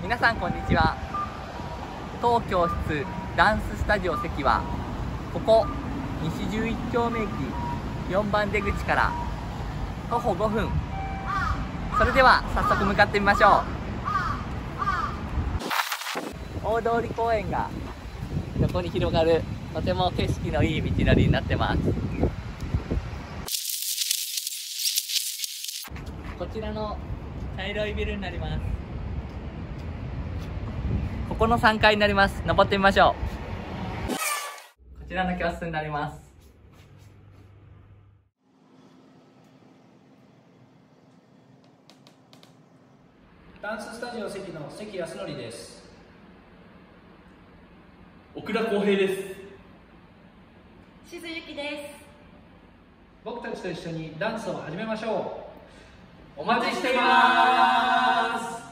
皆さんこんにちは。当教室ダンススタジオ関はここ西11丁目駅4番出口から徒歩5分。それでは早速向かってみましょう。大通公園が横に広がるとても景色のいい道のりになってます。こちらの茶色いビルになります。ここの3階になります。登ってみましょう。こちらの教室になります。 ダンススタジオ関の関康則です。 奥田光平です。 しずゆきです。 僕たちと一緒にダンスを始めましょう。 お待ちしてます。